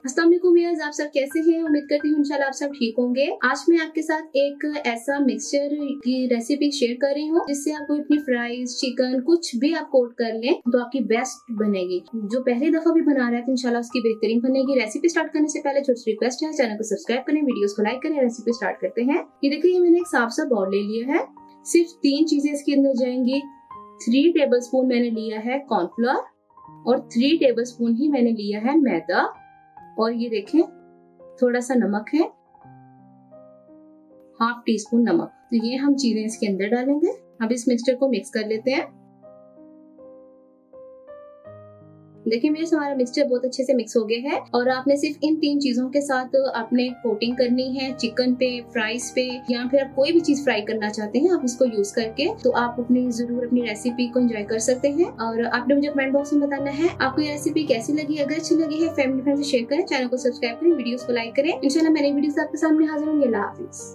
अस्सलाम वालेकुम व्यूअर्स, आप सब कैसे हैं? उम्मीद करती हूँ इंशाल्लाह आप सब ठीक होंगे। आज मैं आपके साथ एक ऐसा मिक्सचर की रेसिपी शेयर कर रही हूँ जिससे आप अपनी फ्राइज, चिकन कुछ भी आप कोट कर लें तो आपकी बेस्ट बनेगी। जो पहली दफा भी बना रहा है तो इंशाल्लाह उसकी बेहतरीन बनेगी। रेसिपी स्टार्ट करने से पहले छोटी रिक्वेस्ट है, चैनल को सब्सक्राइब करें, वीडियोस को लाइक करें। रेसिपी स्टार्ट करते हैं। ये देखिए, मैंने एक साफ सा बाउल ले लिया है। सिर्फ 3 चीजें इसके अंदर जाएंगी। 3 टेबलस्पून मैंने लिया है कॉर्नफ्लोर और 3 टेबलस्पून ही मैंने लिया है मैदा। और ये देखें, थोड़ा सा नमक है, ½ टीस्पून नमक। तो ये हम चीजें इसके अंदर डालेंगे। अब इस मिक्सचर को मिक्स कर लेते हैं। देखिए मेरे हमारा मिक्सचर बहुत अच्छे से मिक्स हो गया है और आपने सिर्फ इन 3 चीजों के साथ आपने कोटिंग करनी है चिकन पे, फ्राइज पे, या फिर आप कोई भी चीज फ्राई करना चाहते हैं आप इसको यूज करके तो आप जरूर अपनी रेसिपी को एंजॉय कर सकते हैं। और आपने मुझे कमेंट बॉक्स में बताना है आपको ये रेसिपी कैसी लगी। अगर अच्छी लगी है फैमिली फ्रेंड से शेयर करें, चैनल को सब्सक्राइब करें, वीडियोस को लाइक करें। इंशाल्लाह मेरी वीडियोस आपके सामने हाजिर होंगे। अल्लाह हाफिज।